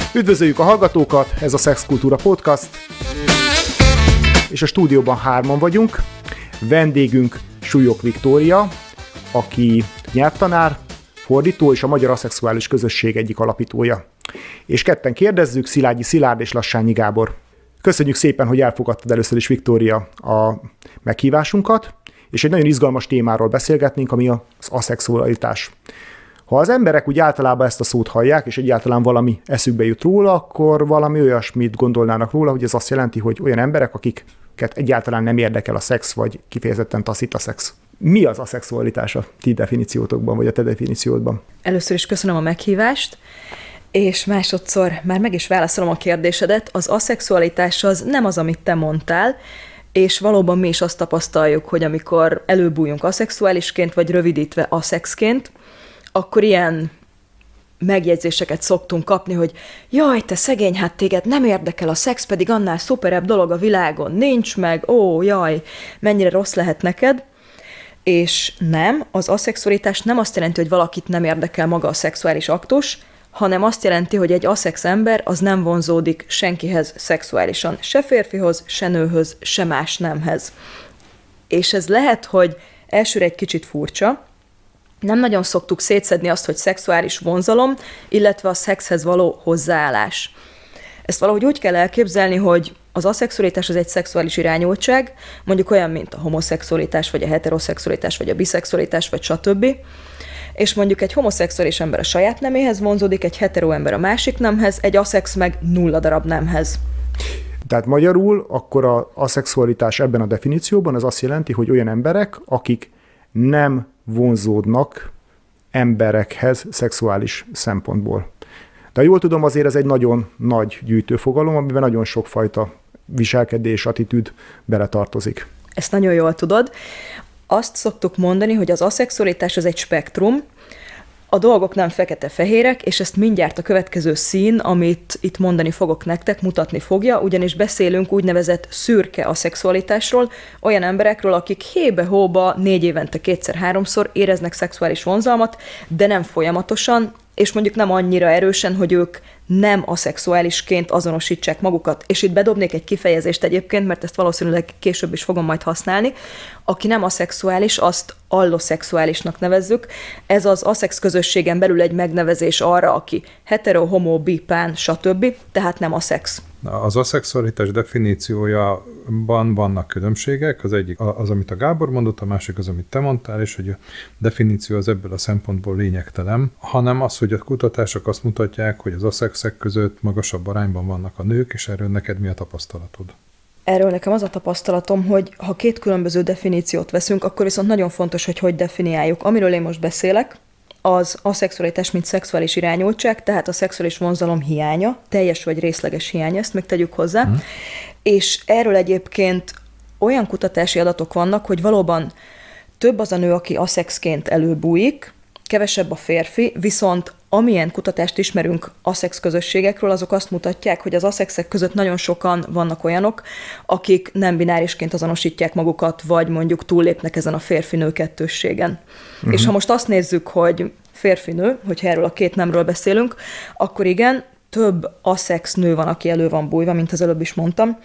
Üdvözöljük a hallgatókat, ez a Szexkultúra Podcast, és a stúdióban 3-an vagyunk. Vendégünk Súlyog Viktória, aki nyelvtanár, fordító és a Magyar Aszexuális Közösség egyik alapítója. És ketten kérdezzük, Szilágyi Szilárd és Lassányi Gábor. Köszönjük szépen, hogy elfogadtad először is, Viktória, a meghívásunkat, és egy nagyon izgalmas témáról beszélgetnénk, ami az aszexualitás. Ha az emberek úgy általában ezt a szót hallják, és egyáltalán valami eszükbe jut róla, akkor valami olyasmit gondolnának róla, hogy ez azt jelenti, hogy olyan emberek, akiket egyáltalán nem érdekel a szex, vagy kifejezetten taszít a szex. Mi az aszexualitás a ti definíciótokban, vagy a te definíciódban? Először is köszönöm a meghívást, és másodszor már meg is válaszolom a kérdésedet. Az aszexualitás az nem az, amit te mondtál, és valóban mi is azt tapasztaljuk, hogy amikor előbújunk aszexuálisként, vagy rövidítve aszexként, akkor ilyen megjegyzéseket szoktunk kapni, hogy jaj, te szegény, hát téged nem érdekel a szex, pedig annál szuperebb dolog a világon nincs meg, ó, jaj, mennyire rossz lehet neked. És nem, az aszexualitás nem azt jelenti, hogy valakit nem érdekel maga a szexuális aktus, hanem azt jelenti, hogy egy aszex ember az nem vonzódik senkihez szexuálisan, se férfihoz, se nőhöz, se más nemhez. És ez lehet, hogy elsőre egy kicsit furcsa, nem nagyon szoktuk szétszedni azt, hogy szexuális vonzalom, illetve a szexhez való hozzáállás. Ezt valahogy úgy kell elképzelni, hogy az aszexualitás az egy szexuális irányultság, mondjuk olyan, mint a homoszexualitás, vagy a heteroszexualitás, vagy a biszexualitás, vagy stb. És mondjuk egy homoszexuális ember a saját neméhez vonzódik, egy hetero ember a másik nemhez, egy aszex meg 0 darab nemhez. Tehát magyarul akkor az aszexualitás ebben a definícióban az azt jelenti, hogy olyan emberek, akik nem vonzódnak emberekhez szexuális szempontból. De jól tudom, azért ez egy nagyon nagy gyűjtőfogalom, amiben nagyon sokfajta viselkedés, attitűd beletartozik. Ezt nagyon jól tudod. Azt szoktuk mondani, hogy az aszexualitás az egy spektrum, a dolgok nem fekete-fehérek, és ezt mindjárt a következő szín, amit itt mondani fogok nektek, mutatni fogja, ugyanis beszélünk úgynevezett szürke aszexualitásról, olyan emberekről, akik hébe-hóba 4 évente 2-3-szor éreznek szexuális vonzalmat, de nem folyamatosan, és mondjuk nem annyira erősen, hogy ők nem aszexuálisként azonosítsák magukat. És itt bedobnék egy kifejezést egyébként, mert ezt valószínűleg később is fogom majd használni. Aki nem aszexuális, azt alloszexuálisnak nevezzük. Ez az aszex közösségen belül egy megnevezés arra, aki hetero, homo, bi, pán, stb., tehát nem aszex. Az aszexualitás definíciójában vannak különbségek, az egyik az, amit a Gábor mondott, a másik az, amit te mondtál, és hogy a definíció az ebből a szempontból lényegtelen, hanem az, hogy a kutatások azt mutatják, hogy az aszexek között magasabb arányban vannak a nők, és erről neked mi a tapasztalatod? Erről nekem az a tapasztalatom, hogy ha 2 különböző definíciót veszünk, akkor viszont nagyon fontos, hogy definiáljuk. Amiről én most beszélek, az aszexualitás, mint szexuális irányultság, tehát a szexuális vonzalom hiánya, teljes vagy részleges hiánya, ezt még tegyük hozzá. És erről egyébként olyan kutatási adatok vannak, hogy valóban több az a nő, aki aszexként előbújik, kevesebb a férfi, viszont amilyen kutatást ismerünk aszex közösségekről, azok azt mutatják, hogy az aszexek között nagyon sokan vannak olyanok, akik nem binárisként azonosítják magukat, vagy mondjuk túllépnek ezen a férfi-nő kettősségen. És ha most azt nézzük, hogy férfi-nő, hogyha erről a 2 nemről beszélünk, akkor igen, több aszex nő van, aki elő van bújva, mint az előbb is mondtam,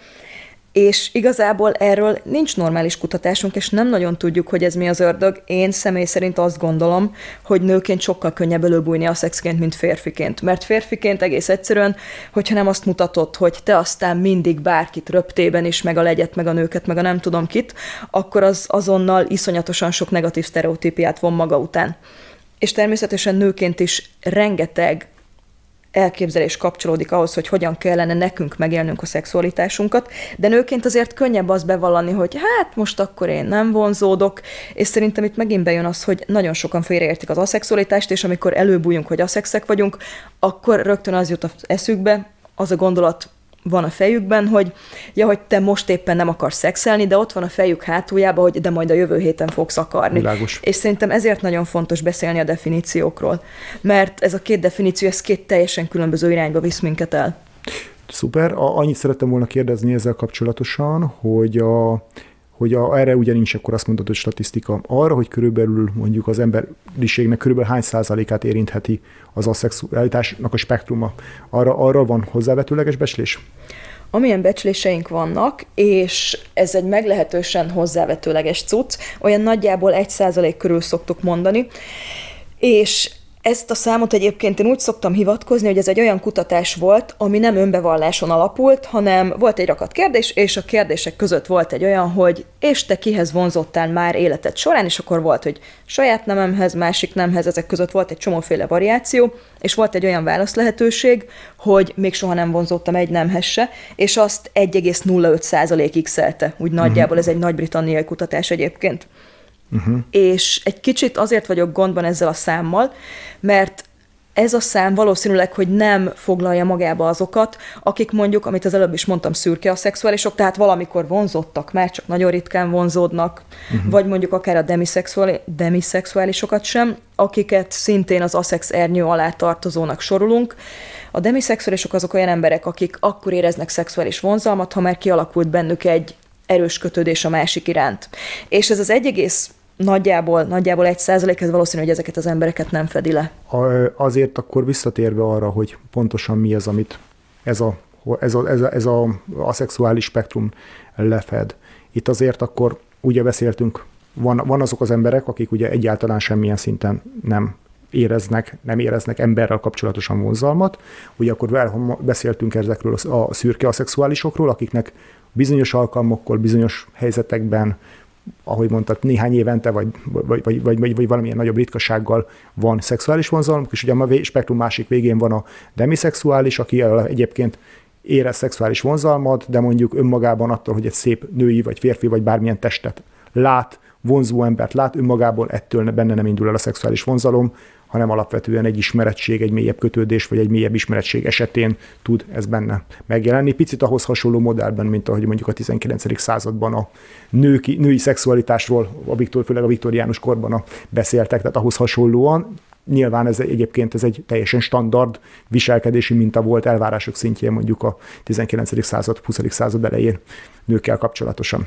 és igazából erről nincs normális kutatásunk, és nem nagyon tudjuk, hogy ez mi az ördög. Én személy szerint azt gondolom, hogy nőként sokkal könnyebb előbújni aszexként, mint férfiként. Mert férfiként egész egyszerűen, hogyha nem azt mutatod, hogy te aztán mindig bárkit röptében is, meg a legyet, meg a nőket, meg a nem tudom kit, akkor az azonnal iszonyatosan sok negatív sztereotípiát von maga után. És természetesen nőként is rengeteg elképzelés kapcsolódik ahhoz, hogy hogyan kellene nekünk megélnünk a szexualitásunkat, de nőként azért könnyebb azt bevallani, hogy hát most akkor én nem vonzódok, és szerintem itt megint bejön az, hogy nagyon sokan félreértik az aszexualitást, és amikor előbújunk, hogy aszexek vagyunk, akkor rögtön az jut az eszükbe, az a gondolat van a fejükben, hogy ja, hogy te most éppen nem akarsz szexelni, de ott van a fejük hátuljában, hogy de majd a jövő héten fogsz akarni. Világos. És szerintem ezért nagyon fontos beszélni a definíciókról, mert ez a 2 definíció, ez 2 teljesen különböző irányba visz minket el. Szuper. Annyit szerettem volna kérdezni ezzel kapcsolatosan, hogy hogy erre ugye nincs akkor azt mondhatod statisztika. Arra, hogy körülbelül mondjuk az emberiségnek körülbelül hány százalékát érintheti az aszexualitásnak a spektruma, arra van hozzávetőleges becslés? Amilyen becsléseink vannak, és ez egy meglehetősen hozzávetőleges cucc, olyan nagyjából 1% körül szoktuk mondani, és ezt a számot egyébként én úgy szoktam hivatkozni, hogy ez egy olyan kutatás volt, ami nem önbevalláson alapult, hanem volt egy rakat kérdés, és a kérdések között volt egy olyan, hogy és te kihez vonzottál már életed során, és akkor volt, hogy saját nememhez, másik nemhez, ezek között volt egy csomóféle variáció, és volt egy olyan válasz lehetőség, hogy még soha nem vonzottam egy nemhez se, és azt 1,05% x-elte, úgy nagyjából, ez egy nagy-britanniai kutatás egyébként. És egy kicsit azért vagyok gondban ezzel a számmal, mert ez a szám valószínűleg, hogy nem foglalja magába azokat, akik mondjuk, amit az előbb is mondtam, szürke aszexuálisok, tehát valamikor vonzottak, már csak nagyon ritkán vonzódnak, vagy mondjuk akár a demiszexuálisokat sem, akiket szintén az aszex ernyő alá tartozónak sorolunk. A demiszexuálisok azok olyan emberek, akik akkor éreznek szexuális vonzalmat, ha már kialakult bennük egy erős kötődés a másik iránt. És ez az nagyjából 1%, ez valószínű, hogy ezeket az embereket nem fedi le. Azért akkor visszatérve arra, hogy pontosan mi az, amit ez a aszexuális spektrum lefed. Itt azért akkor ugye beszéltünk, van azok az emberek, akik ugye egyáltalán semmilyen szinten nem éreznek emberrel kapcsolatosan vonzalmat. Ugye akkor beszéltünk ezekről a szürke aszexuálisokról, akiknek bizonyos alkalmakkor, bizonyos helyzetekben, ahogy mondtad, néhány évente, vagy valamilyen nagyobb ritkasággal van szexuális vonzalmuk, és ugye a spektrum másik végén van a demiszexuális, aki egyébként érez szexuális vonzalmat, de mondjuk önmagában attól, hogy egy szép női, vagy férfi, vagy bármilyen testet lát, vonzó embert lát, önmagából ettől benne nem indul el a szexuális vonzalom, hanem alapvetően egy ismerettség, egy mélyebb kötődés, vagy egy mélyebb ismerettség esetén tud ez benne megjelenni. Picit ahhoz hasonló modellben, mint ahogy mondjuk a 19. században a női szexualitásról, főleg a viktoriánus korban beszéltek, tehát ahhoz hasonlóan. Nyilván egyébként ez egy teljesen standard viselkedési minta volt elvárások szintjén mondjuk a 19. század, 20. század elején nőkkel kapcsolatosan.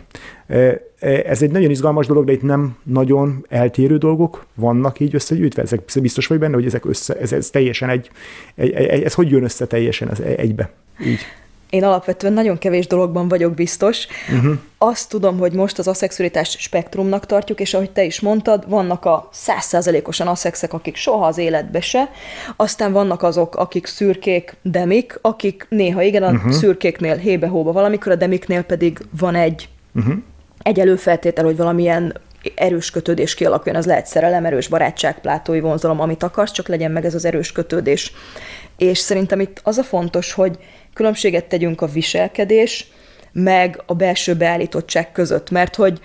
Ez egy nagyon izgalmas dolog, de itt nem nagyon eltérő dolgok vannak így összegyűjtve. Ezek biztos vagy benne, hogy ez teljesen ez hogy jön össze teljesen egybe? Így. Én alapvetően nagyon kevés dologban vagyok biztos. Azt tudom, hogy most az aszexualitást spektrumnak tartjuk, és ahogy te is mondtad, vannak a 100%-osan aszexek, akik soha az életbe se, aztán vannak azok, akik szürkék, demik, akik néha igen, a szürkéknél hébe-hóba valamikor, a demiknél pedig van egy előfeltétel, hogy valamilyen erős kötődés kialakuljon, az lehet szerelem, erős barátság, plátói vonzalom, amit akarsz, csak legyen meg ez az erős kötődés. És szerintem itt az a fontos, hogy különbséget tegyünk a viselkedés, meg a belső beállítottság között, mert hogy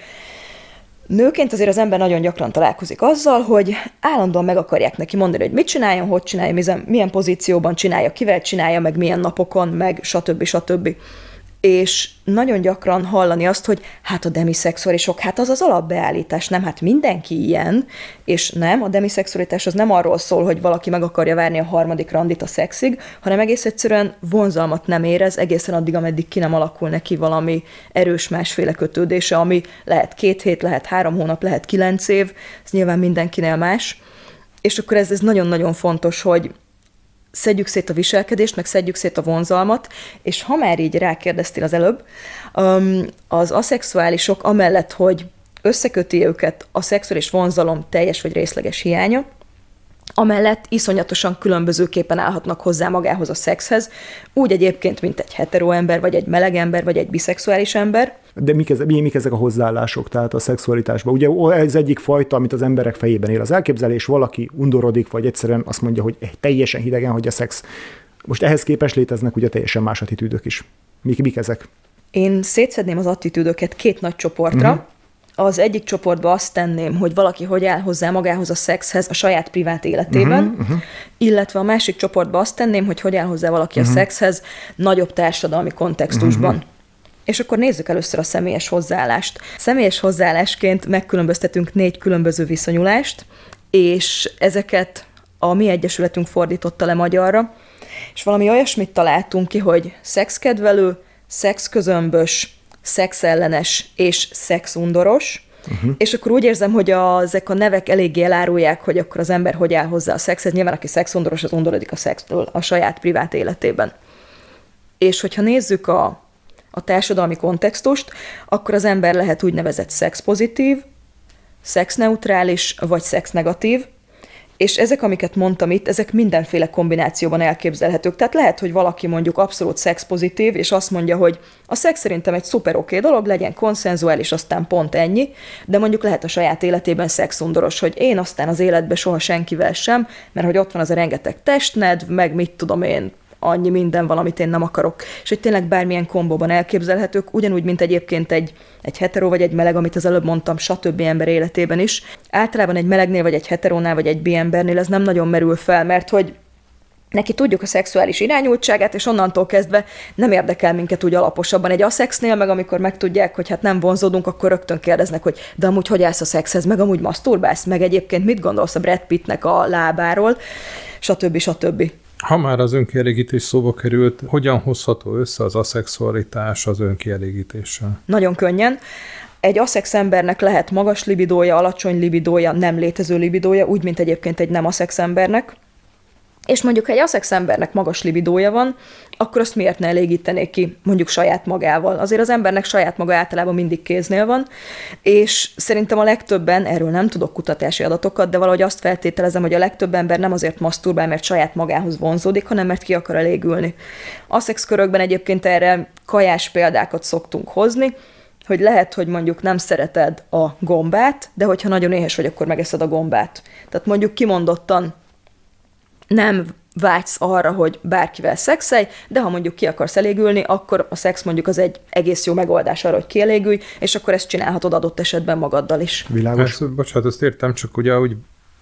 nőként azért az ember nagyon gyakran találkozik azzal, hogy állandóan meg akarják neki mondani, hogy mit csináljon, hogy csinálja, milyen pozícióban csinálja, kivel csinálja, meg milyen napokon, meg stb. És nagyon gyakran hallani azt, hogy hát a demiszexuálisok, hát az alapbeállítás, nem, hát mindenki ilyen, és nem, a demiszexualitás az nem arról szól, hogy valaki meg akarja várni a harmadik randit a szexig, hanem egész egyszerűen vonzalmat nem érez egészen addig, ameddig ki nem alakul neki valami erős másféle kötődése, ami lehet 2 hét, lehet 3 hónap, lehet 9 év, ez nyilván mindenkinél más, és akkor ez nagyon-nagyon fontos, hogy szedjük szét a viselkedést, meg szedjük szét a vonzalmat, és ha már így rákérdeztél az előbb, az aszexuálisok amellett, hogy összeköti őket a szexuális vonzalom teljes vagy részleges hiánya, amellett iszonyatosan különbözőképpen állhatnak hozzá magához a szexhez, úgy egyébként, mint egy hetero ember, vagy egy meleg ember, vagy egy biszexuális ember. De mik ezek a hozzáállások, tehát a szexualitásban? Ugye ez egyik fajta, amit az emberek fejében él. Az elképzelés, valaki undorodik, vagy egyszerűen azt mondja, hogy teljesen hidegen, hogy a szex. Most ehhez képest léteznek ugye teljesen más attitűdök is. Mik ezek? Én szétszedném az attitűdöket 2 nagy csoportra. Az egyik csoportba azt tenném, hogy valaki hogy áll hozzá magához a szexhez a saját privát életében, illetve a másik csoportba azt tenném, hogy áll hozzá valaki a szexhez nagyobb társadalmi kontextusban. És akkor nézzük először a személyes hozzáállást. Személyes hozzáállásként megkülönböztetünk 4 különböző viszonyulást, és ezeket a mi egyesületünk fordította le magyarra, és valami olyasmit találtunk ki, hogy szexkedvelő, szexközömbös, szexellenes és szexundoros, és akkor úgy érzem, hogy ezek a nevek eléggé elárulják, hogy akkor az ember hogy áll hozzá a szexhez. Nyilván, aki szexundoros, az undorodik a szextől a saját privát életében. És hogyha nézzük a társadalmi kontextust, akkor az ember lehet úgynevezett szexpozitív, szexneutrális vagy szexnegatív, és ezek, amiket mondtam itt, ezek mindenféle kombinációban elképzelhetők. Tehát lehet, hogy valaki mondjuk abszolút szexpozitív, és azt mondja, hogy a szex szerintem egy szuper oké dolog, legyen konszenzuális, aztán pont ennyi, de mondjuk lehet a saját életében szexundoros, hogy én aztán az életben soha senkivel sem, mert hogy ott van az a rengeteg testnedv, meg mit tudom én, annyi minden van, amit én nem akarok. És hogy tényleg bármilyen kombóban elképzelhetők, ugyanúgy, mint egyébként egy hetero vagy egy meleg, amit az előbb mondtam, stb. Ember életében is. Általában egy melegnél, vagy egy heterónál, vagy egy bi embernél ez nem nagyon merül fel, mert hogy neki tudjuk a szexuális irányultságát, és onnantól kezdve nem érdekel minket úgy alaposabban. Egy aszexnél, meg amikor megtudják, hogy hát nem vonzódunk, akkor rögtön kérdeznek, hogy de amúgy hogy állsz a szexhez, meg amúgy maszturbálsz, meg egyébként mit gondolsz a Brad Pittnek a lábáról, stb. Ha már az önkielégítés szóba került, hogyan hozható össze az aszexualitás az önkielégítéssel? Nagyon könnyen. Egy aszex embernek lehet magas libidója, alacsony libidója, nem létező libidója, úgy, mint egyébként egy nem aszex embernek. És mondjuk, ha egy aszex embernek magas libidója van, akkor azt miért ne elégítenék ki mondjuk saját magával? Azért az embernek saját maga általában mindig kéznél van, és szerintem a legtöbben, erről nem tudok kutatási adatokat, de valahogy azt feltételezem, hogy a legtöbb ember nem azért maszturbál, mert saját magához vonzódik, hanem mert ki akar elégülni. Aszex körökben egyébként erre kajás példákat szoktunk hozni, hogy lehet, hogy mondjuk nem szereted a gombát, de hogyha nagyon éhes vagy, akkor megeszed a gombát. Tehát mondjuk kimondottan nem vágysz arra, hogy bárkivel szexelj, de ha mondjuk ki akarsz elégülni, akkor a szex mondjuk az egy egész jó megoldás arra, hogy kielégülj, és akkor ezt csinálhatod adott esetben magaddal is. Világos. Bocsánat, ezt értem, csak ugye úgy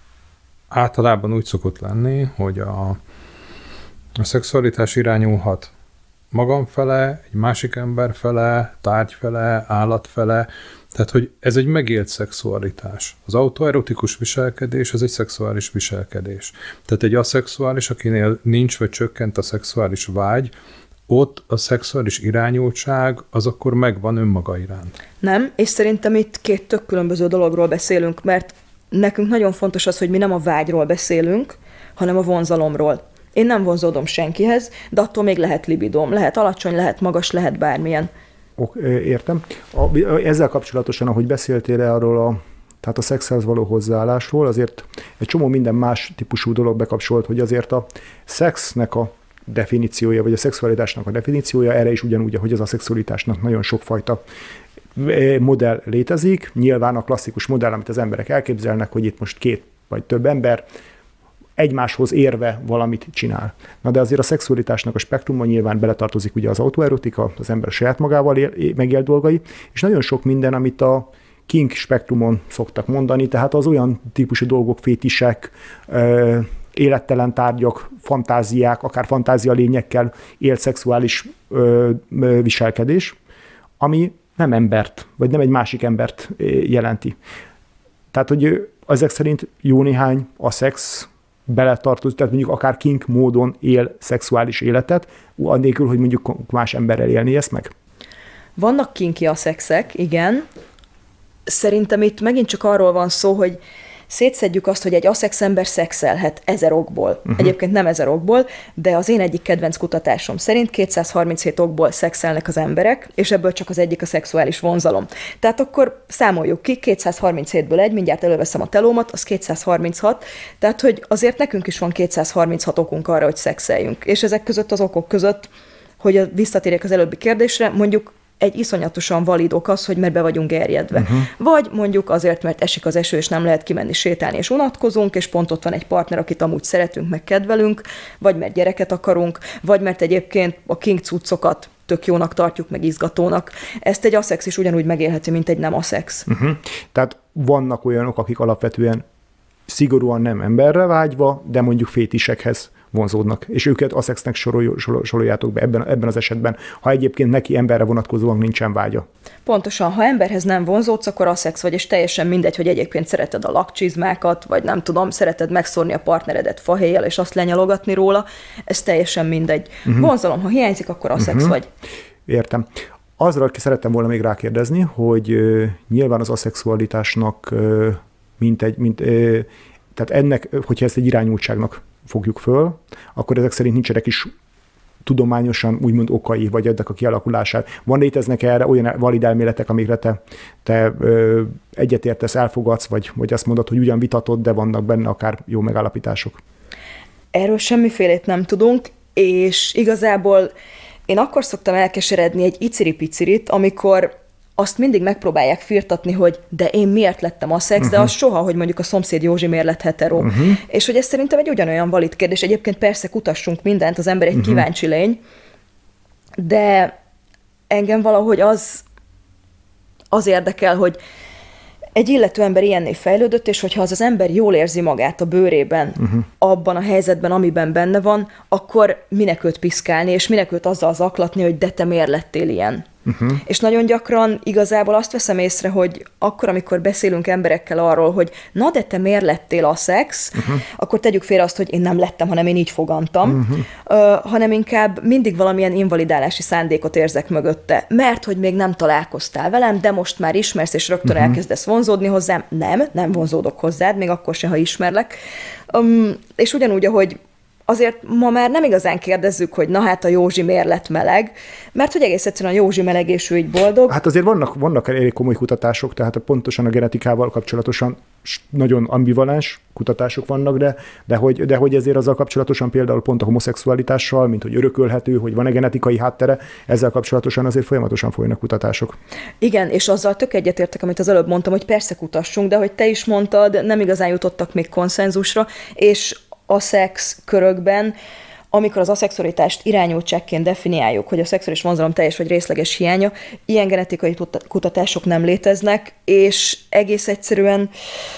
általában úgy szokott lenni, hogy a szexualitás irányulhat magam fele, egy másik ember fele, tárgy fele, állat fele, tehát, hogy ez egy megélt szexualitás. Az autoerotikus viselkedés, ez egy szexuális viselkedés. Tehát egy aszexuális, akinél nincs vagy csökkent a szexuális vágy, ott a szexuális irányultság az akkor megvan önmaga iránt. Nem, és szerintem itt két tök különböző dologról beszélünk, mert nekünk nagyon fontos az, hogy mi nem a vágyról beszélünk, hanem a vonzalomról. Én nem vonzódom senkihez, de attól még lehet libidóm. Lehet alacsony, lehet magas, lehet bármilyen. Értem. Ezzel kapcsolatosan, ahogy beszéltél arról tehát a szexhez való hozzáállásról, azért egy csomó minden más típusú dolog bekapcsolt, hogy azért a szexnek a definíciója, vagy a szexualitásnak a definíciója, erre is ugyanúgy, hogy az a szexualitásnak nagyon sokfajta modell létezik. Nyilván a klasszikus modell, amit az emberek elképzelnek, hogy itt most két vagy több ember egymáshoz érve valamit csinál. Na de azért a szexualitásnak a spektrumban nyilván beletartozik ugye az autoerotika, az ember saját magával megélt dolgai, és nagyon sok minden, amit a kink spektrumon szoktak mondani, tehát az olyan típusú dolgok, fétisek, élettelen tárgyak, fantáziák, akár fantázia lényekkel élt szexuális viselkedés, ami nem embert, vagy nem egy másik embert jelenti. Tehát, hogy ezek szerint jó néhány a szex beletartozik, tehát mondjuk akár kink módon él szexuális életet, annélkül, hogy mondjuk más emberrel élni ezt meg? Vannak kinki a szexek, igen. Szerintem itt megint csak arról van szó, hogy szétszedjük azt, hogy egy aszex ember szexelhet 1000 okból. Egyébként nem 1000 okból, de az én egyik kedvenc kutatásom szerint 237 okból szexelnek az emberek, és ebből csak az egyik a szexuális vonzalom. Tehát akkor számoljuk ki, 237-ből egy, mindjárt előveszem a telómat, az 236, tehát hogy azért nekünk is van 236 okunk arra, hogy szexeljünk. És ezek között az okok között, hogy visszatérjek az előbbi kérdésre, mondjuk egy iszonyatosan valid ok az, hogy mert be vagyunk gerjedve. Vagy mondjuk azért, mert esik az eső, és nem lehet kimenni sétálni, és unatkozunk, és pont ott van egy partner, akit amúgy szeretünk, meg kedvelünk, vagy mert gyereket akarunk, vagy mert egyébként a kink cuccokat tök jónak tartjuk, meg izgatónak. Ezt egy aszex is ugyanúgy megélheti, mint egy nem aszex. Tehát vannak olyanok, akik alapvetően szigorúan nem emberre vágyva, de mondjuk fétisekhez vonzódnak, és őket aszexnek soroljátok be ebben az esetben, ha egyébként neki emberre vonatkozóan nincsen vágya. Pontosan, ha emberhez nem vonzódsz, akkor aszex vagy, és teljesen mindegy, hogy egyébként szereted a lakcsizmákat, vagy nem tudom, szereted megszórni a partneredet fahéjjel, és azt lenyalogatni róla, ez teljesen mindegy. Vonzalom, ha hiányzik, akkor aszex vagy. Értem. Azra szerettem volna még rákérdezni, hogy nyilván az aszexualitásnak, tehát ennek, hogyha ezt egy irányultságnak fogjuk föl, akkor ezek szerint nincsenek is tudományosan úgymond okai, vagy ennek a kialakulását. Léteznek erre olyan valid elméletek, amikre te egyetértesz, elfogadsz, vagy azt mondod, hogy ugyan vitatod, de vannak benne akár jó megállapítások? Erről semmifélét nem tudunk, és igazából én akkor szoktam elkeseredni egy iciri-picirit, amikor azt mindig megpróbálják firtatni, hogy de én miért lettem aszex, de az soha, hogy mondjuk a szomszéd Józsi miért lett hetero. És hogy ez szerintem egy ugyanolyan valid kérdés. Egyébként persze kutassunk mindent, az ember egy kíváncsi lény, de engem valahogy az érdekel, hogy egy illető ember ilyenné fejlődött, és hogyha az ember jól érzi magát a bőrében, abban a helyzetben, amiben benne van, akkor minek őt piszkálni, és minek őt azzal zaklatni, hogy de te miért lettél ilyen. És nagyon gyakran igazából azt veszem észre, hogy akkor, amikor beszélünk emberekkel arról, hogy na de te miért lettél aszex, akkor tegyük félre azt, hogy én nem lettem, hanem én így fogantam, hanem inkább mindig valamilyen invalidálási szándékot érzek mögötte. Mert hogy még nem találkoztál velem, de most már ismersz, és rögtön elkezdesz vonzódni hozzám. Nem vonzódok hozzád, még akkor se, ha ismerlek. És ugyanúgy, ahogy azért ma már nem igazán kérdezzük, hogy na hát a Józsi miért lett meleg, mert hogy egész egyszerűen a Józsi meleg és ő így boldog. Hát azért vannak elég komoly kutatások, tehát pontosan a genetikával kapcsolatosan nagyon ambivalens kutatások vannak, de hogy ezért azzal kapcsolatosan például pont a homoszexualitással, mint hogy örökölhető, hogy van-e genetikai háttere, ezzel kapcsolatosan azért folyamatosan folynak kutatások. Igen, és azzal tök egyetértek, amit az előbb mondtam, hogy persze kutassunk, de hogy te is mondtad, nem igazán jutottak még konszenzusra, és aszex körökben, amikor az aszexualitást irányultságként definiáljuk, hogy a szexuális vonzalom teljes vagy részleges hiánya, ilyen genetikai kutatások nem léteznek, és egész egyszerűen,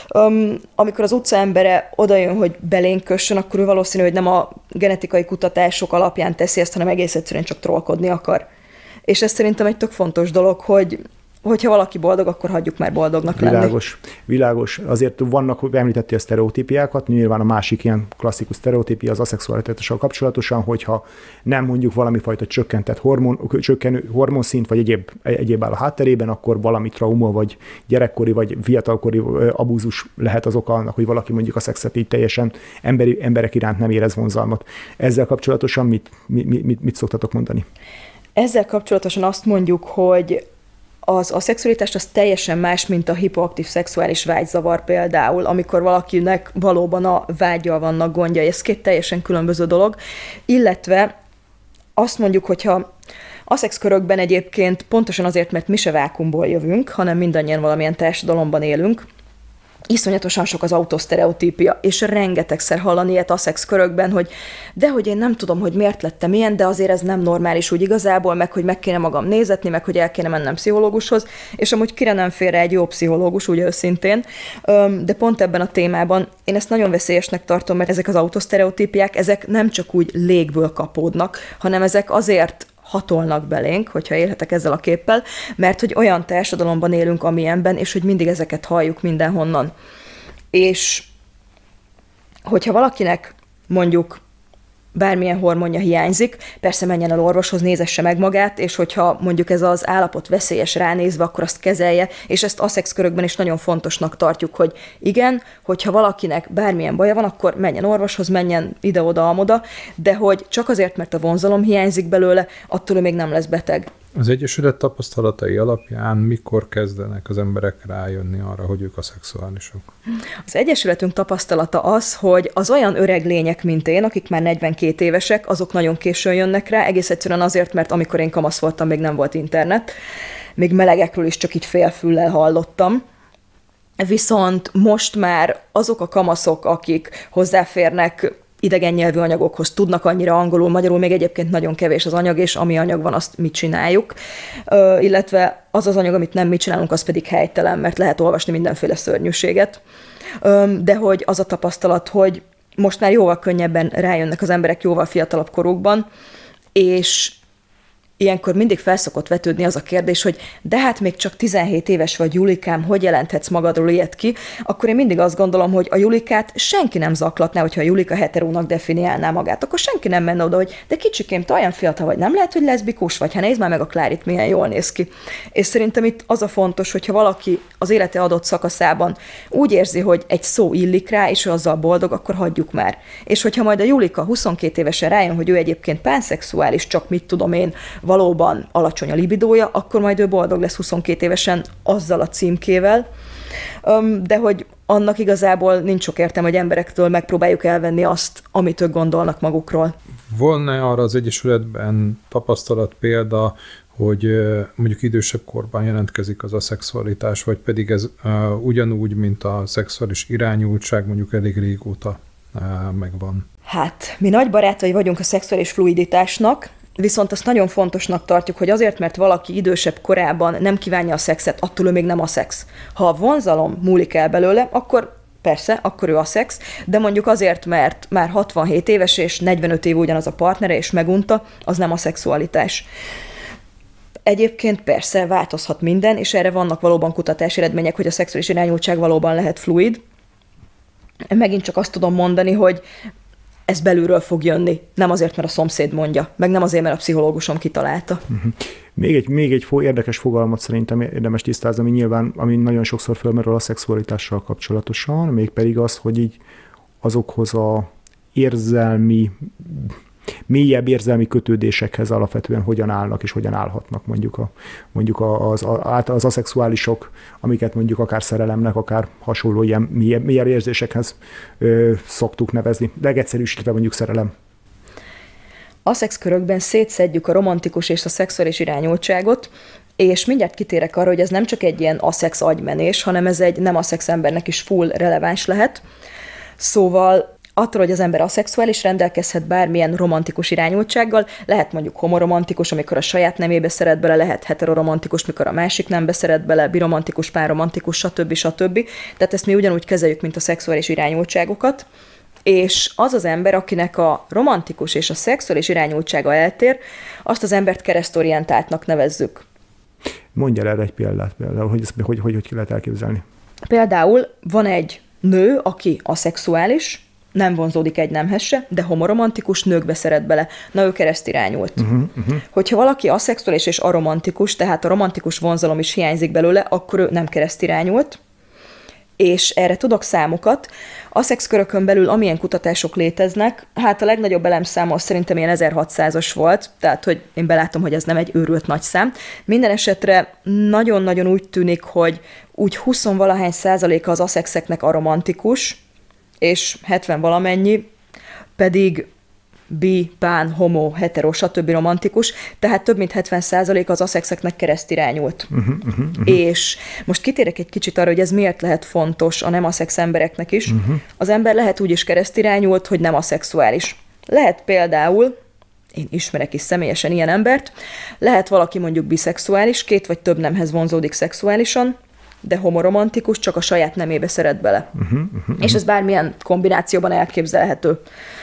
amikor az utca embere odajön, hogy belénk kössön, akkor ő valószínű, hogy nem a genetikai kutatások alapján teszi ezt, hanem egész egyszerűen csak trollkodni akar. És ez szerintem egy tök fontos dolog, hogyha valaki boldog, akkor hagyjuk már boldognak lenni. Világos. Azért vannak, említettél a sztereotípiákat, nyilván a másik ilyen klasszikus sztereotípia az aszexualitással kapcsolatosan, hogyha nem mondjuk valami fajta csökkenő hormonszint, vagy egyéb áll a hátterében, akkor valami trauma, vagy gyerekkori, vagy fiatalkori abúzus lehet az oka annak, hogy valaki mondjuk a szexet így teljesen emberek iránt nem érez vonzalmat. Ezzel kapcsolatosan mit szoktatok mondani? Ezzel kapcsolatosan azt mondjuk, hogy a szexualitás az teljesen más, mint a hipoaktív szexuális vágyzavar például, amikor valakinek valóban a vággyal vannak gondjai. Ez két teljesen különböző dolog. Illetve azt mondjuk, hogyha aszex körökben egyébként pontosan azért, mert mi se vákumból jövünk, hanem mindannyian valamilyen társadalomban élünk, iszonyatosan sok az autosztereotípia, és rengetegszer hallani ilyet aszex körökben, hogy dehogy én nem tudom, hogy miért lettem ilyen, de azért ez nem normális úgy igazából, meg hogy meg kéne magam nézetni, meg hogy el kéne mennem pszichológushoz, és amúgy kire nem fér egy jó pszichológus, úgy őszintén, de pont ebben a témában én ezt nagyon veszélyesnek tartom, mert ezek az autosztereotípiák, ezek nem csak úgy légből kapódnak, hanem ezek azért hatolnak belénk, hogyha élhetek ezzel a képpel, mert hogy olyan társadalomban élünk, amilyenben, és hogy mindig ezeket halljuk mindenhonnan. És hogyha valakinek mondjuk bármilyen hormonja hiányzik, persze menjen el orvoshoz, nézesse meg magát, és hogyha mondjuk ez az állapot veszélyes ránézve, akkor azt kezelje, és ezt aszex körökben is nagyon fontosnak tartjuk, hogy igen, hogyha valakinek bármilyen baja van, akkor menjen orvoshoz, menjen ide-oda, amoda, de hogy csak azért, mert a vonzalom hiányzik belőle, attól ő még nem lesz beteg. Az Egyesület tapasztalatai alapján mikor kezdenek az emberek rájönni arra, hogy ők aszexuálisok? Az Egyesületünk tapasztalata az, hogy az olyan öreg lények, mint én, akik már 42 évesek, azok nagyon későn jönnek rá, egész egyszerűen azért, mert amikor én kamasz voltam, még nem volt internet. Még melegekről is csak így félfüllel hallottam. Viszont most már azok a kamaszok, akik hozzáférnek idegen nyelvű anyagokhoz, tudnak annyira angolul, magyarul, még egyébként nagyon kevés az anyag, és ami anyag van, azt mi csináljuk. Illetve az az anyag, amit nem mi csinálunk, az pedig helytelen, mert lehet olvasni mindenféle szörnyűséget. De hogy az a tapasztalat, hogy most már jóval könnyebben rájönnek az emberek jóval fiatalabb korukban, és ilyenkor mindig felszokott vetődni az a kérdés, hogy de hát még csak 17 éves vagy, Julikám, hogy jelenthetsz magadról ilyet ki, akkor én mindig azt gondolom, hogy a Julikát senki nem zaklatná, hogyha a Julika heterónak definiálná magát, akkor senki nem menne oda, hogy de kicsikém, te olyan fiatal vagy, nem lehet, hogy leszbikus vagy, hát nézd már meg a Klárit, milyen jól néz ki. És szerintem itt az a fontos, hogyha valaki az élete adott szakaszában úgy érzi, hogy egy szó illik rá, és ő azzal boldog, akkor hagyjuk már. És hogyha majd a Julika 22 évesen rájön, hogy ő egyébként pánszexuális, csak mit tudom én, valóban alacsony a libidója, akkor majd ő boldog lesz 22 évesen azzal a címkével, de hogy annak igazából nincs sok értelme, hogy emberektől megpróbáljuk elvenni azt, amit ők gondolnak magukról. Volna arra az Egyesületben tapasztalat példa, hogy mondjuk idősebb korban jelentkezik az aszexualitás, vagy pedig ez ugyanúgy, mint a szexuális irányultság, mondjuk elég régóta megvan? Hát, mi nagy barátai vagyunk a szexuális fluiditásnak, viszont azt nagyon fontosnak tartjuk, hogy azért, mert valaki idősebb korában nem kívánja a szexet, attól ő még nem a szex. Ha a vonzalom múlik el belőle, akkor persze, akkor ő a szex, de mondjuk azért, mert már 67 éves és 45 év ugyanaz a partnere, és megunta, az nem a szexualitás. Egyébként persze változhat minden, és erre vannak valóban kutatási eredmények, hogy a szexuális irányultság valóban lehet fluid. Megint csak azt tudom mondani, hogy ez belülről fog jönni, nem azért, mert a szomszéd mondja, meg nem azért, mert a pszichológusom kitalálta. Még egy érdekes fogalmat szerintem érdemes tisztázni, ami nagyon sokszor fölmerül a szexualitással kapcsolatosan, mégpedig az, hogy így azokhoz a mélyebb érzelmi kötődésekhez alapvetően hogyan állnak és hogyan állhatnak mondjuk az aszexuálisok, amiket mondjuk akár szerelemnek, akár hasonló ilyen mélyebb érzésekhez szoktuk nevezni. Legegyszerűsítve mondjuk szerelem. Aszex körökben szétszedjük a romantikus és a szexuális irányultságot, és mindjárt kitérek arra, hogy ez nem csak egy ilyen aszex agymenés, hanem ez egy nem aszex embernek is full releváns lehet. Szóval attól, hogy az ember aszexuális, rendelkezhet bármilyen romantikus irányultsággal, lehet mondjuk homoromantikus, amikor a saját nemébe szeret bele, lehet heteroromantikus, mikor a másik nembe szeret bele, biromantikus, párromantikus, stb. Tehát ezt mi ugyanúgy kezeljük, mint a szexuális irányultságokat. És az az ember, akinek a romantikus és a szexuális irányultsága eltér, azt az embert keresztorientáltnak nevezzük. Mondj el erre egy példát, hogy ki lehet elképzelni. Például van egy nő, aki aszexuális, nem vonzódik egy nemhez se, de homoromantikus, nőkbe szeret bele. Na, ő keresztirányult. Hogyha valaki aszexuális és aromantikus, tehát a romantikus vonzalom is hiányzik belőle, akkor ő nem keresztirányult. És erre tudok számokat. Aszex körökön belül amilyen kutatások léteznek, hát a legnagyobb elemszám az szerintem ilyen 1600-as volt, tehát hogy én belátom, hogy ez nem egy őrült nagy szám. Minden esetre nagyon-nagyon úgy tűnik, hogy úgy 20-valahány% az aszexeknek aromantikus, és 70 valamennyi pedig bi, pán, homo, hetero, stb. Romantikus, tehát több mint 70% az aszexeknek keresztirányult. És most kitérek egy kicsit arra, hogy ez miért lehet fontos a nem aszex embereknek is. Az ember lehet úgy is keresztirányult, hogy nem aszexuális. Lehet például, én ismerek is személyesen ilyen embert, lehet valaki mondjuk biszexuális, 2 vagy több nemhez vonzódik szexuálisan, de homoromantikus, csak a saját nemébe szeret bele. És ez bármilyen kombinációban elképzelhető.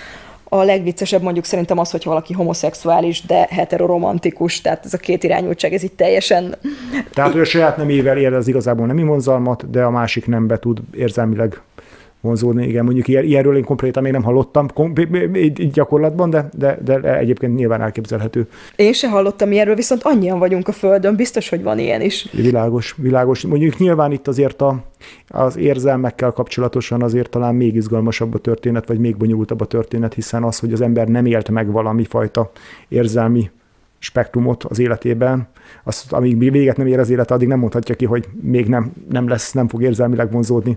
A legviccesebb mondjuk szerintem az, hogy valaki homoszexuális, de heteroromantikus, tehát ez a két irányultság, ez itt teljesen... Tehát, hogy a saját nemével érez igazából nemi vonzalmat, de a másik nembe tud érzelmileg vonzódni. Igen, mondjuk ilyenről én konkrétan még nem hallottam így gyakorlatban, de egyébként nyilván elképzelhető. Én se hallottam ilyenről, viszont annyian vagyunk a Földön, biztos, hogy van ilyen is. Világos. Mondjuk nyilván itt azért az érzelmekkel kapcsolatosan azért talán még izgalmasabb a történet, vagy még bonyolultabb a történet, hiszen az, hogy az ember nem élt meg valami fajta érzelmi spektrumot az életében, azt, amíg véget nem ér az élete, addig nem mondhatja ki, hogy még nem fog érzelmileg vonzódni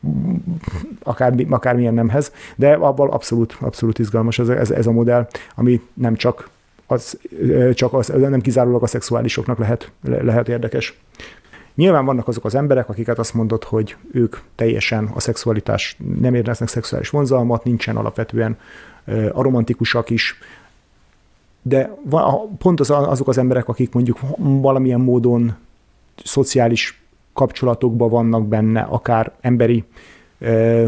akármilyen nemhez, de abban abszolút izgalmas ez a modell, ami nem nem kizárólag a szexuálisoknak lehet érdekes. Nyilván vannak azok az emberek, akiket azt mondod, hogy ők teljesen a szexualitás nem éreznek szexuális vonzalmat, nincsen alapvetően aromantikusak is, de pont azok az emberek, akik mondjuk valamilyen módon szociális kapcsolatokban vannak benne, akár emberi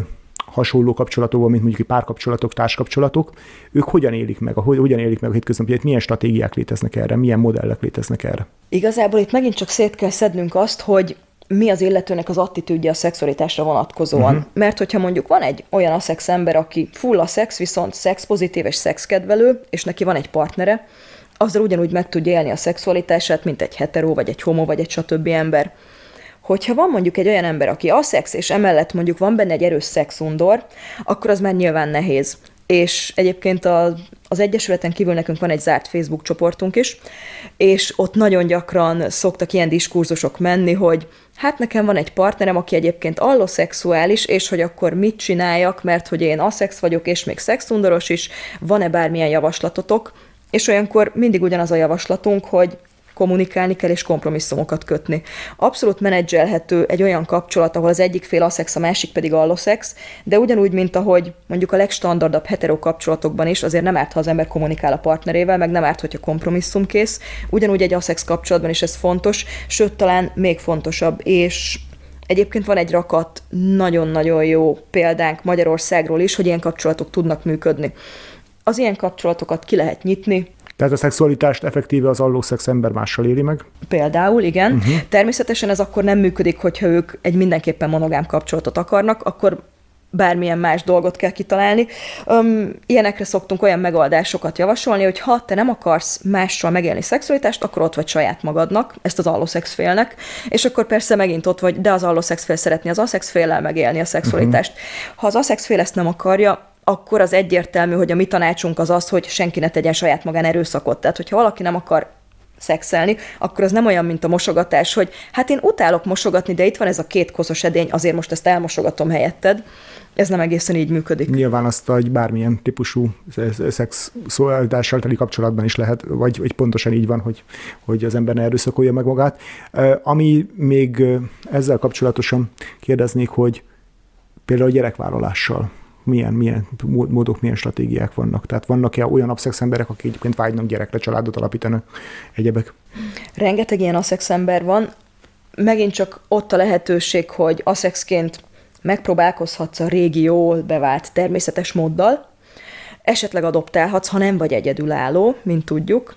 hasonló kapcsolatokban, mint mondjuk párkapcsolatok, társkapcsolatok, ők hogyan élik meg a hétköznapjait, milyen stratégiák léteznek erre, milyen modellek léteznek erre? Igazából itt megint csak szét kell szednünk azt, hogy mi az illetőnek az attitűdje a szexualitásra vonatkozóan. Mert hogyha mondjuk van egy olyan aszex ember, aki full a szex, viszont szexpozitív és szexkedvelő, és neki van egy partnere, azzal ugyanúgy meg tudja élni a szexualitását, mint egy hetero, vagy egy homo, vagy egy stb. Ember. Hogyha van mondjuk egy olyan ember, aki aszex, és emellett mondjuk van benne egy erős szexundor, akkor az már nyilván nehéz. És egyébként az Egyesületen kívül nekünk van egy zárt Facebook csoportunk is, és ott nagyon gyakran szoktak ilyen diskurzusok menni, hogy hát nekem van egy partnerem, aki egyébként alloszexuális, és hogy akkor mit csináljak, mert hogy én aszex vagyok, és még szexundoros is, van-e bármilyen javaslatotok? És olyankor mindig ugyanaz a javaslatunk, hogy kommunikálni kell és kompromisszumokat kötni. Abszolút menedzselhető egy olyan kapcsolat, ahol az egyik fél aszex, a másik pedig alloszex, de ugyanúgy, mint ahogy mondjuk a legstandardabb hetero kapcsolatokban is, azért nem árt, ha az ember kommunikál a partnerével, meg nem árt, hogyha kompromisszumkész. Ugyanúgy egy aszex kapcsolatban is ez fontos, sőt, talán még fontosabb, és egyébként van egy rakat nagyon-nagyon jó példánk Magyarországról is, hogy ilyen kapcsolatok tudnak működni. Az ilyen kapcsolatokat ki lehet nyitni. Tehát a szexualitást effektíve az allószex ember mással éli meg? Például, igen. Természetesen ez akkor nem működik, hogyha ők egy mindenképpen monogám kapcsolatot akarnak, akkor bármilyen más dolgot kell kitalálni. Ilyenekre szoktunk olyan megoldásokat javasolni, hogy ha te nem akarsz mással megélni szexualitást, akkor ott vagy saját magadnak, ezt az allosex félnek, és akkor persze megint ott vagy, de az allosex fél szeretni az aszex féllel megélni a szexualitást. Ha az aszex fél ezt nem akarja, akkor az egyértelmű, hogy a mi tanácsunk az az, hogy senki ne tegyen saját magán erőszakot. Tehát, hogyha valaki nem akar szexelni, akkor az nem olyan, mint a mosogatás, hogy hát én utálok mosogatni, de itt van ez a 2 koszos edény, azért most ezt elmosogatom helyetted. Ez nem egészen így működik. Nyilván azt, hogy bármilyen típusú szexualitással teli kapcsolatban is lehet, vagy pontosan így van, hogy az ember ne erőszakolja meg magát. Ami még ezzel kapcsolatosan kérdeznék, hogy például a gyerekvállalással milyen módok, milyen stratégiák vannak? Tehát vannak-e olyan aszex emberek, akik egyébként vágynak gyerekre, családot alapítanak, egyebek? Rengeteg ilyen aszex ember van. Megint csak ott a lehetőség, hogy aszexként megpróbálkozhatsz a régi, jól bevált természetes móddal, esetleg adoptálhatsz, ha nem vagy egyedülálló, mint tudjuk.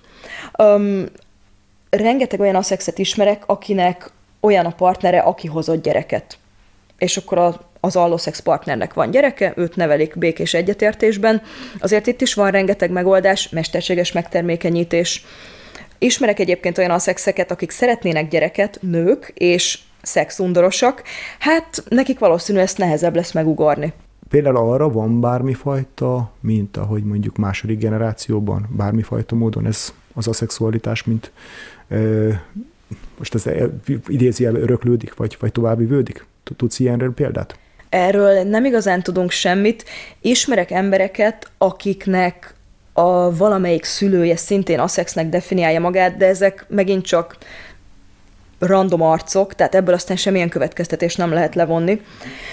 Rengeteg olyan aszexet ismerek, akinek olyan a partnere, aki hozott gyereket. És akkor az alloszex partnernek van gyereke, őt nevelik békés egyetértésben. Azért itt is van rengeteg megoldás, mesterséges megtermékenyítés. Ismerek egyébként olyan aszexeket, akik szeretnének gyereket, nők, és szexundorosak. Hát nekik valószínűleg ezt nehezebb lesz megugorni. Például arra van bármifajta minta, hogy mondjuk második generációban bármifajta módon ez az aszexualitás, mint most ez idézőjelben öröklődik, vagy továbbvivődik? Tudsz ilyenről példát? Erről nem igazán tudunk semmit. Ismerek embereket, akiknek a valamelyik szülője szintén aszexnek definiálja magát, de ezek megint csak random arcok, tehát ebből aztán semmilyen következtetés nem lehet levonni.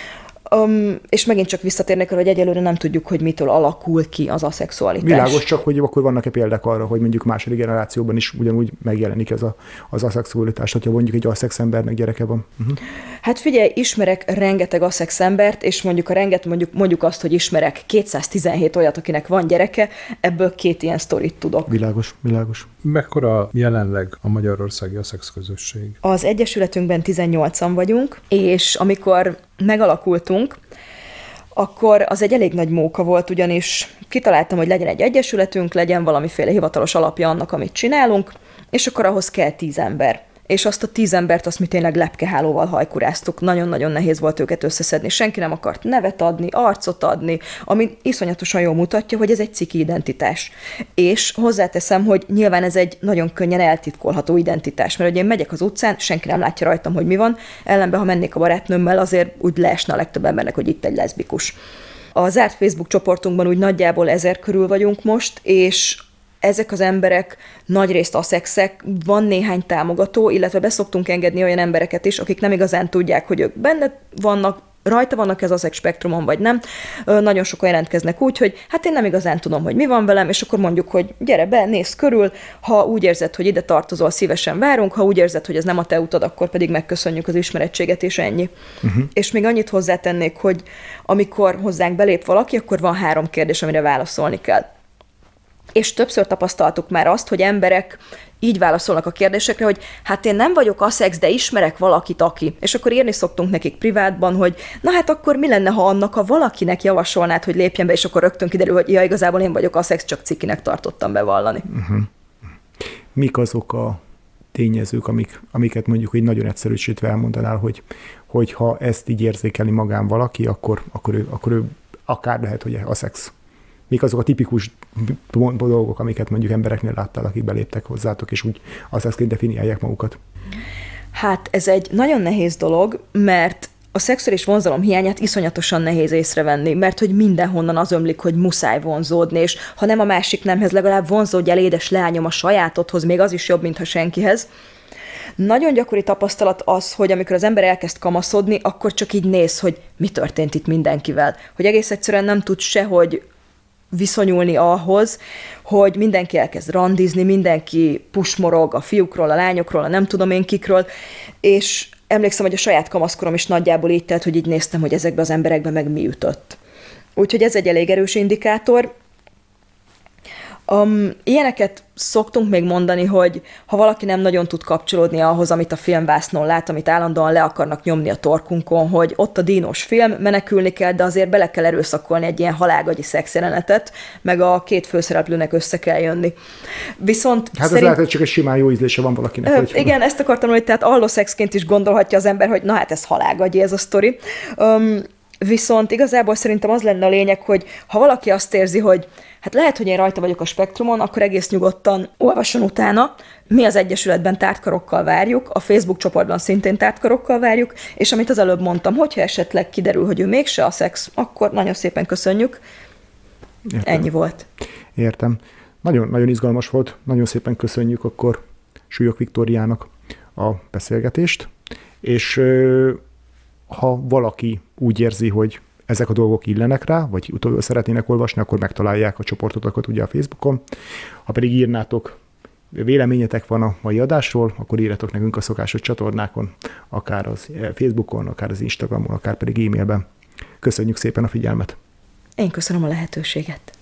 És megint csak visszatérnek arra, hogy egyelőre nem tudjuk, hogy mitől alakul ki az aszexualitás. Világos, csak hogy akkor vannak-e példák arra, hogy mondjuk második generációban is ugyanúgy megjelenik ez az aszexualitás, hogyha mondjuk egy aszex embernek gyereke van. Hát figyelj, ismerek rengeteg aszex embert, és mondjuk azt, hogy ismerek 217 olyat, akinek van gyereke, ebből 2 ilyen sztorit tudok. Világos. Mekkora jelenleg a magyarországi aszex közösség? Az Egyesületünkben 18-an vagyunk, és amikor megalakultunk, akkor az egy elég nagy móka volt, ugyanis kitaláltam, hogy legyen egy egyesületünk, legyen valamiféle hivatalos alapja annak, amit csinálunk, és akkor ahhoz kell 10 ember. És azt a 10 embert, azt mi tényleg lepkehálóval hajkuráztuk. Nagyon-nagyon nehéz volt őket összeszedni. Senki nem akart nevet adni, arcot adni, ami iszonyatosan jól mutatja, hogy ez egy ciki identitás. És hozzáteszem, hogy nyilván ez egy nagyon könnyen eltitkolható identitás, mert hogy én megyek az utcán, senki nem látja rajtam, hogy mi van, ellenben, ha mennék a barátnőmmel, azért úgy leesne a legtöbb embernek, hogy itt egy leszbikus. A zárt Facebook csoportunkban úgy nagyjából 1000 körül vagyunk most, és ezek az emberek nagyrészt aszexek, van néhány támogató, illetve beszoktunk engedni olyan embereket is, akik nem igazán tudják, hogy ők benne vannak rajta vannak ez a szex spektrumon, vagy nem. Nagyon sokan jelentkeznek úgy, hogy hát én nem igazán tudom, hogy mi van velem, és akkor mondjuk, hogy gyere be, nézz körül, ha úgy érzed, hogy ide tartozol, szívesen várunk, ha úgy érzed, hogy ez nem a te utad, akkor pedig megköszönjük az ismerettséget, és ennyi. És még annyit hozzátennék, hogy amikor hozzánk belép valaki, akkor van 3 kérdés, amire válaszolni kell. És többször tapasztaltuk már azt, hogy emberek így válaszolnak a kérdésekre, hogy hát én nem vagyok aszex, de ismerek valakit, aki. És akkor írni szoktunk nekik privátban, hogy na hát akkor mi lenne, ha annak a valakinek javasolnád, hogy lépjen be, és akkor rögtön kiderül, hogy ja, igazából én vagyok aszex, csak cikinek tartottam bevallani. Mik azok a tényezők, amiket mondjuk így nagyon egyszerűsítve elmondanál, hogy ha ezt így érzékeli magán valaki, akkor ő akár lehet, hogy aszex. Mik azok a tipikus dolgok, amiket mondjuk embereknél láttál, akik beléptek hozzátok, és úgy aszexként definiálják magukat? Hát ez egy nagyon nehéz dolog, mert a szexuális vonzalom hiányát iszonyatosan nehéz észrevenni, mert hogy mindenhonnan az ömlik, hogy muszáj vonzódni, és ha nem a másik nemhez, legalább vonzódj el, édes leányom, a sajátodhoz, még az is jobb, mintha senkihez. Nagyon gyakori tapasztalat az, hogy amikor az ember elkezd kamaszodni, akkor csak így néz, hogy mi történt itt mindenkivel. Hogy egész egyszerűen nem tud sehogy viszonyulni ahhoz, hogy mindenki elkezd randizni, mindenki pusmorog a fiúkról, a lányokról, a nem tudom én kikről, és emlékszem, hogy a saját kamaszkorom is nagyjából így telt, hogy így néztem, hogy ezekben az emberekben meg mi ütött. Úgyhogy ez egy elég erős indikátor. Ilyeneket szoktunk még mondani, hogy ha valaki nem nagyon tud kapcsolódni ahhoz, amit a filmvásznon lát, amit állandóan le akarnak nyomni a torkunkon, hogy ott a dínos film, menekülni kell, de azért bele kell erőszakolni egy ilyen halálgagyi szexjelenetet, meg a 2 főszereplőnek össze kell jönni. Viszont hát ez lehet, hogy csak egy simán jó ízlése van valakinek. Igen, ezt akartam mondani, tehát alloszexként is gondolhatja az ember, hogy na hát ez halálgagyi ez a sztori. Viszont igazából szerintem az lenne a lényeg, hogy ha valaki azt érzi, hogy hát lehet, hogy én rajta vagyok a spektrumon, akkor egész nyugodtan olvasson utána. Mi az Egyesületben tártkarokkal várjuk, a Facebook csoportban szintén tártkarokkal várjuk, és amit az előbb mondtam, hogyha esetleg kiderül, hogy ő mégse a szex, akkor nagyon szépen köszönjük. Értem. Ennyi volt. Értem. Nagyon, nagyon izgalmas volt. Nagyon szépen köszönjük akkor Súlyog Viktóriának a beszélgetést, és ha valaki úgy érzi, hogy ezek a dolgok illenek rá, vagy utóbb szeretnének olvasni, akkor megtalálják a csoportotokat ugye a Facebookon. Ha pedig írnátok, véleményetek van a mai adásról, akkor írjatok nekünk a szokásos csatornákon, akár az Facebookon, akár az Instagramon, akár pedig e-mailben. Köszönjük szépen a figyelmet! Én köszönöm a lehetőséget!